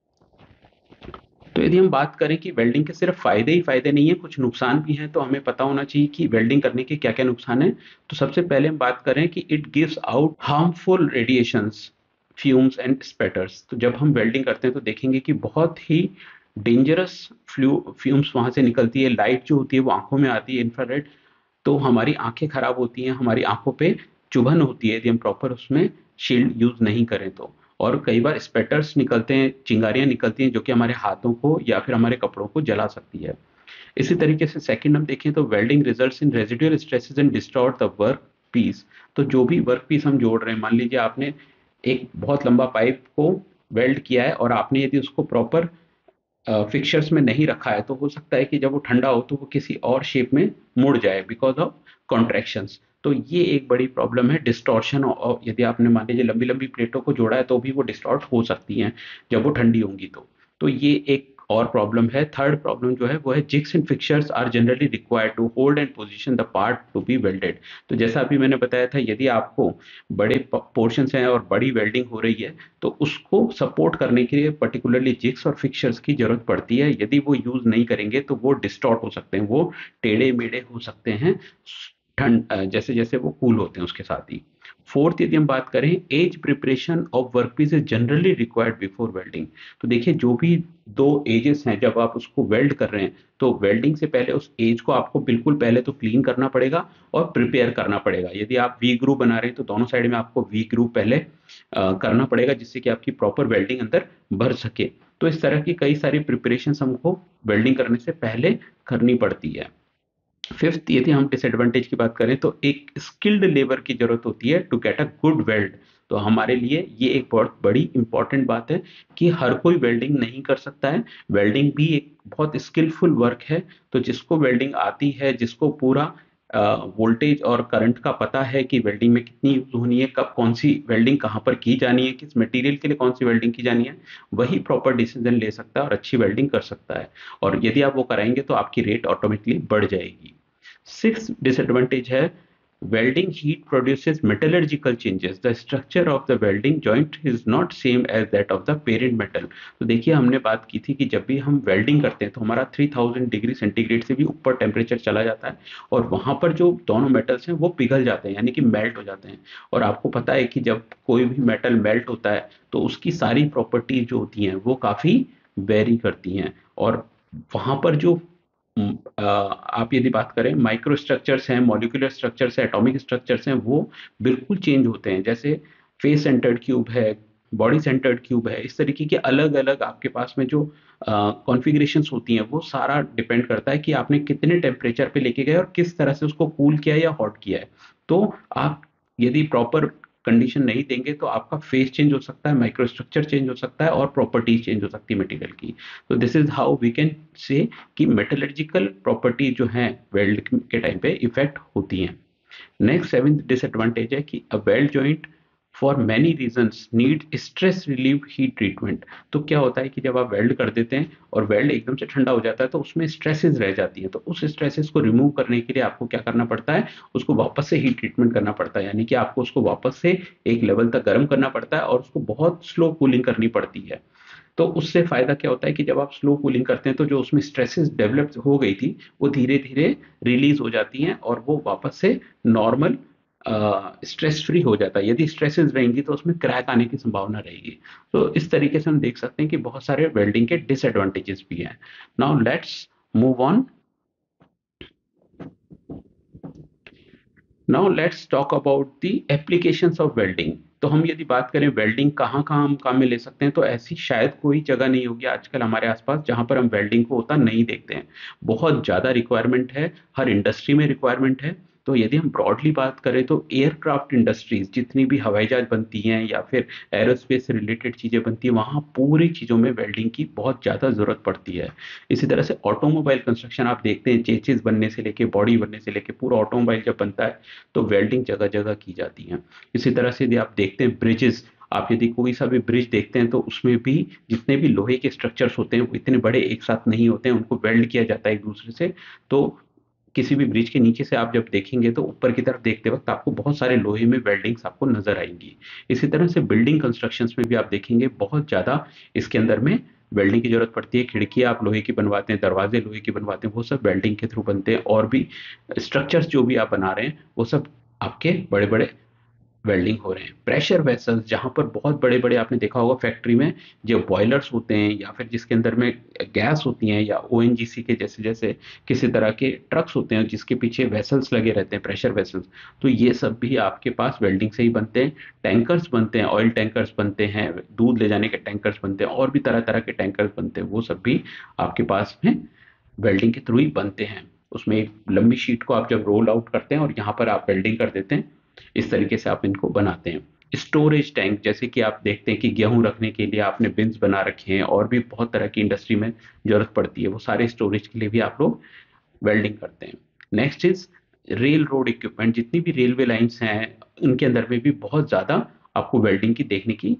तो यदि हम बात करें कि वेल्डिंग के सिर्फ फायदे ही फायदे नहीं है, कुछ नुकसान भी हैं, तो हमें पता होना चाहिए कि वेल्डिंग करने के क्या क्या नुकसान है। तो सबसे पहले हम बात करें कि it gives out harmful radiations, fumes and spatters. तो जब हम वेल्डिंग करते हैं तो देखेंगे कि बहुत ही डेंजरस फ्लू फ्यूम्स वहां से निकलती है, लाइट जो होती है वो आंखों में आती है, इंफ्रारेड, तो हमारी आंखें खराब होती हैं, हमारी आंखों पे चुभन होती है यदि हम प्रॉपर उसमें शील्ड यूज नहीं करें तो। और कई बार स्पेटर्स निकलते हैं, चिंगारियां निकलती हैं, जो कि हमारे हाथों को या फिर हमारे कपड़ों को जला सकती है। इसी तरीके से सेकंड हम देखें तो welding results in residual stresses and distort the work piece. तो जो भी वर्क पीस हम जोड़ रहे हैं, मान लीजिए आपने एक बहुत लंबा पाइप को वेल्ड किया है और आपने यदि उसको प्रॉपर फिक्सचर्स में नहीं रखा है, तो हो सकता है कि जब वो ठंडा हो तो वो किसी और शेप में मुड़ जाए बिकॉज ऑफ कॉन्ट्रैक्शंस। तो ये एक बड़ी प्रॉब्लम है, डिस्टॉर्शन। और यदि आपने मान लीजिए लंबी लंबी प्लेटों को जोड़ा है तो भी वो डिस्टॉर्ट हो सकती हैं जब वो ठंडी होंगी। तो तो ये एक और प्रॉब्लम है। थर्ड प्रॉब्लम जो है वो है jigs and fixtures are generally required to hold and position the part to be welded. तो जैसा अभी मैंने बताया था, यदि आपको बड़े पोर्शन हैं और बड़ी वेल्डिंग हो रही है तो उसको सपोर्ट करने के लिए पर्टिकुलरली जिग्स और फिक्सचर्स की जरूरत पड़ती है। यदि वो यूज नहीं करेंगे तो वो डिस्टॉर्ट हो सकते हैं, वो टेढ़े मेढ़े हो सकते हैं ठंड जैसे जैसे वो कूल होते हैं उसके साथ ही। फोर्थ यदि हम बात करें, edge preparation of workpiece is generally required before welding. तो देखिए जो भी दो एजेस हैं, जब आप उसको वेल्ड कर रहे हैं तो वेल्डिंग से पहले उस एज को आपको बिल्कुल पहले तो क्लीन करना पड़ेगा और प्रिपेयर करना पड़ेगा। यदि आप वी ग्रूव बना रहे हैं तो दोनों साइड में आपको वी ग्रूव पहले आ, करना पड़ेगा, जिससे कि आपकी प्रॉपर वेल्डिंग अंदर भर सके। तो इस तरह की कई सारी प्रिपरेशन हमको वेल्डिंग करने से पहले करनी पड़ती है। फिफ्थ यदि हम डिसएडवांटेज की बात करें तो एक स्किल्ड लेबर की जरूरत होती है to get a good weld. तो हमारे लिए ये एक बहुत बड़ी इंपॉर्टेंट बात है कि हर कोई वेल्डिंग नहीं कर सकता है। वेल्डिंग भी एक बहुत स्किलफुल वर्क है। तो जिसको वेल्डिंग आती है, जिसको पूरा वोल्टेज और करंट का पता है कि वेल्डिंग में कितनी यूज होनी है, कब कौन सी वेल्डिंग कहाँ पर की जानी है, किस मटेरियल के लिए कौन सी वेल्डिंग की जानी है, वही प्रॉपर डिसीजन ले सकता है और अच्छी वेल्डिंग कर सकता है। और यदि आप वो कराएंगे तो आपकी रेट ऑटोमेटिकली बढ़ जाएगी। सिक्स डिसएडवांटेज है, welding heat produces metallurgical changes. The structure of the welding joint is not same as that of the parent metal. तो देखिए हमने बात की थी कि जब भी हम वेल्डिंग करते हैं तो हमारा थ्री थाउज़ेंड डिग्री सेंटीग्रेड से भी ऊपर टेम्परेचर चला जाता है, और वहां पर जो दोनों मेटल्स हैं वो पिघल जाते हैं, यानी कि मेल्ट हो जाते हैं। और आपको पता है कि जब कोई भी मेटल मेल्ट होता है तो उसकी सारी प्रॉपर्टीज जो होती हैं वो काफी वेरी करती हैं, और वहां पर जो आप यदि बात करें माइक्रो स्ट्रक्चर्स हैं, मॉलिक्यूलर स्ट्रक्चर्स हैं, एटॉमिक स्ट्रक्चर्स हैं, वो बिल्कुल चेंज होते हैं। जैसे फेस सेंटर्ड क्यूब है, बॉडी सेंटर्ड क्यूब है, इस तरीके के अलग अलग आपके पास में जो कॉन्फ़िगरेशंस होती हैं वो सारा डिपेंड करता है कि आपने कितने टेम्परेचर पे लेके गए और किस तरह से उसको कूल किया या हॉट किया है। तो आप यदि प्रॉपर कंडीशन नहीं देंगे तो आपका फेस चेंज हो सकता है, माइक्रो स्ट्रक्चर चेंज हो सकता है, और प्रॉपर्टीज चेंज हो सकती है मटेरियल की। तो this is how we can say कि मेटलर्जिकल प्रॉपर्टी जो है वेल्ड के टाइम पे इफेक्ट होती हैं। नेक्स्ट सेवेंथ डिसएडवांटेज है कि a weld joint for many reasons need stress relieve heat treatment. तो क्या होता है कि जब आप वेल्ड कर देते हैं और वेल्ड एकदम से ठंडा हो जाता है तो उसमें स्ट्रेसेस रह जाती हैं, तो उस स्ट्रेसेस को रिमूव करने के लिए आपको क्या करना पड़ता है, उसको वापस से हीट ट्रीटमेंट करना पड़ता है, यानी कि आपको उसको वापस से एक लेवल तक गर्म करना पड़ता है और उसको बहुत स्लो कूलिंग करनी पड़ती है। तो उससे फायदा क्या होता है कि जब आप स्लो कूलिंग करते हैं तो जो उसमें स्ट्रेसेस डेवलप हो गई थी वो धीरे धीरे रिलीज हो जाती हैं और वो वापस से नॉर्मल स्ट्रेस फ्री हो जाता है। यदि स्ट्रेसेस रहेंगी तो उसमें क्रैक आने की संभावना रहेगी। तो इस तरीके से हम देख सकते हैं कि बहुत सारे वेल्डिंग के डिसएडवांटेजेस भी हैं। Now let's move on. Now let's talk about the applications of welding. तो हम यदि बात करें वेल्डिंग कहाँ कहाँ हम काम में ले सकते हैं, तो ऐसी शायद कोई जगह नहीं होगी आजकल हमारे आसपास जहां पर हम वेल्डिंग को होता नहीं देखते हैं। बहुत ज़्यादा रिक्वायरमेंट है, हर इंडस्ट्री में रिक्वायरमेंट है। तो यदि हम ब्रॉडली बात करें तो एयरक्राफ्ट इंडस्ट्रीज जितनी भी हवाई जहाज बनती हैं या फिर एरोस्पेस से रिलेटेड चीज़ें बनती हैं, वहाँ पूरी चीज़ों में वेल्डिंग की बहुत ज़्यादा ज़रूरत पड़ती है। इसी तरह से ऑटोमोबाइल कंस्ट्रक्शन आप देखते हैं, चेचिस बनने से लेके बॉडी बनने से लेके पूरा ऑटोमोबाइल जब बनता है तो वेल्डिंग जगह जगह की जाती है। इसी तरह से यदि आप देखते हैं ब्रिजेस, आप यदि कोई सा भी ब्रिज देखते हैं तो उसमें भी जितने भी लोहे के स्ट्रक्चर्स होते हैं वो इतने बड़े एक साथ नहीं होते हैं, उनको वेल्ड किया जाता है एक दूसरे से। तो किसी भी ब्रिज के नीचे से आप जब देखेंगे तो ऊपर की तरफ देखते वक्त आपको बहुत सारे लोहे में वेल्डिंग्स आपको नजर आएंगी। इसी तरह से बिल्डिंग कंस्ट्रक्शंस में भी आप देखेंगे बहुत ज्यादा इसके अंदर में वेल्डिंग की जरूरत पड़ती है। खिड़कियां आप लोहे की बनवाते हैं, दरवाजे लोहे की बनवाते हैं, वो सब वेल्डिंग के थ्रू बनते हैं। और भी स्ट्रक्चर्स जो भी आप बना रहे हैं वो सब आपके बड़े बड़े वेल्डिंग हो रहे हैं। प्रेशर वेसल्स जहां पर बहुत बड़े बड़े आपने देखा होगा फैक्ट्री में जो बॉयलर्स होते हैं या फिर जिसके अंदर में गैस होती हैं, या ओएनजीसी के जैसे जैसे किसी तरह के ट्रक्स होते हैं जिसके पीछे वेसल्स लगे रहते हैं, प्रेशर वेसल्स, तो ये सब भी आपके पास वेल्डिंग से ही बनते हैं। टैंकर्स बनते हैं, ऑयल टैंकर्स बनते हैं, दूध ले जाने के टैंकर्स बनते हैं, और भी तरह तरह के टैंकर्स बनते हैं, वो सब भी आपके पास में वेल्डिंग के थ्रू ही बनते हैं। उसमें एक लंबी शीट को आप जब रोल आउट करते हैं और यहाँ पर आप वेल्डिंग कर देते हैं, इस तरीके से आप इनको बनाते हैं। स्टोरेज टैंक, जैसे कि आप देखते हैं कि गेहूं रखने के लिए आपने बिन्स बना रखे हैं, और भी बहुत तरह की इंडस्ट्री में जरूरत पड़ती है, वो सारे स्टोरेज के लिए भी आप लोग वेल्डिंग करते हैं। Next is railroad equipment, जितनी भी रेलवे लाइंस हैं उनके अंदर में भी बहुत ज्यादा आपको वेल्डिंग की देखने की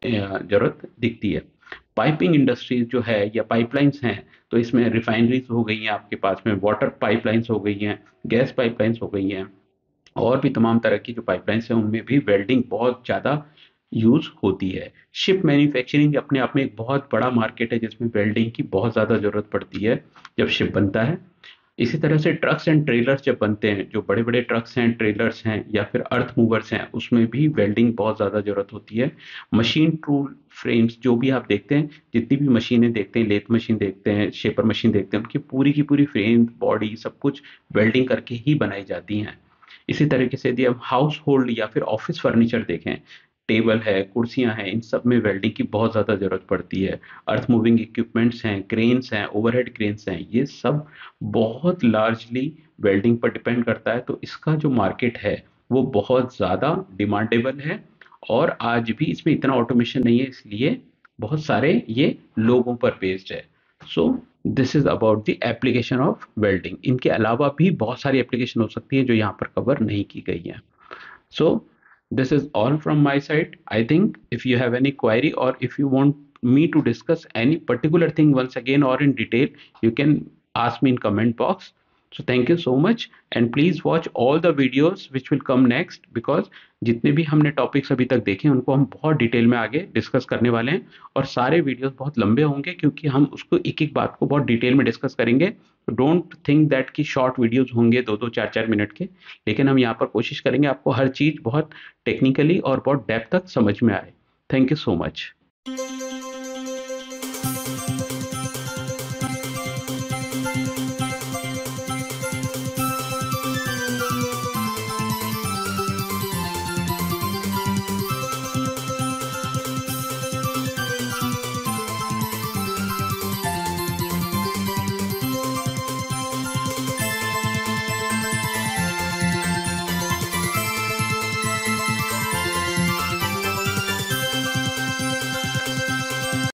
जरूरत दिखती है। पाइपिंग इंडस्ट्रीज जो है या पाइपलाइंस हैं, तो इसमें रिफाइनरीज हो गई हैं आपके पास में, वाटर पाइपलाइंस हो गई हैं, गैस पाइपलाइंस हो गई हैं, और भी तमाम तरह की जो पाइपलाइंस हैं उनमें भी वेल्डिंग बहुत ज़्यादा यूज होती है। शिप मैन्युफैक्चरिंग अपने आप में एक बहुत बड़ा मार्केट है जिसमें वेल्डिंग की बहुत ज़्यादा ज़रूरत पड़ती है जब शिप बनता है। इसी तरह से ट्रक्स एंड ट्रेलर्स जब बनते हैं, जो बड़े बड़े ट्रक्स हैं, ट्रेलर्स हैं या फिर अर्थ मूवर्स हैं, उसमें भी वेल्डिंग बहुत ज़्यादा ज़रूरत होती है। मशीन टूल फ्रेम्स जो भी आप देखते हैं, जितनी भी मशीनें देखते हैं, लेथ मशीन देखते हैं, शेपर मशीन देखते हैं, उनकी पूरी की पूरी फ्रेम, बॉडी, सब कुछ वेल्डिंग करके ही बनाई जाती हैं। इसी तरीके से यदि हम हाउस होल्ड या फिर ऑफिस फर्नीचर देखें, टेबल है, कुर्सियां हैं, इन सब में वेल्डिंग की बहुत ज़्यादा ज़रूरत पड़ती है। अर्थ मूविंग इक्विपमेंट्स हैं, क्रेन्स हैं, ओवरहेड क्रेन्स हैं, ये सब बहुत लार्जली वेल्डिंग पर डिपेंड करता है। तो इसका जो मार्केट है वो बहुत ज़्यादा डिमांडेबल है, और आज भी इसमें इतना ऑटोमेशन नहीं है, इसलिए बहुत सारे ये लोगों पर बेस्ड है। So this is about the application of welding. इनके अलावा भी बहुत सारी एप्लीकेशन हो सकती है जो यहाँ पर कवर नहीं की गई है। सो this is all from my side. I think if you have any query or if you want me to discuss any particular thing once again or in detail, you can ask me in comment box. So thank you so much, and please watch all the videos which will come next, because जितने भी हमने topics अभी तक देखे उनको हम बहुत detail में आगे डिस्कस करने वाले हैं, और सारे वीडियोस बहुत लंबे होंगे क्योंकि हम उसको एक एक बात को बहुत डिटेल में डिस्कस करेंगे। डोंट थिंक दैट कि शॉर्ट वीडियोस होंगे दो दो चार चार मिनट के, लेकिन हम यहाँ पर कोशिश करेंगे आपको हर चीज़ बहुत टेक्निकली और बहुत डेप्थ तक समझ में आए। Thank you so much.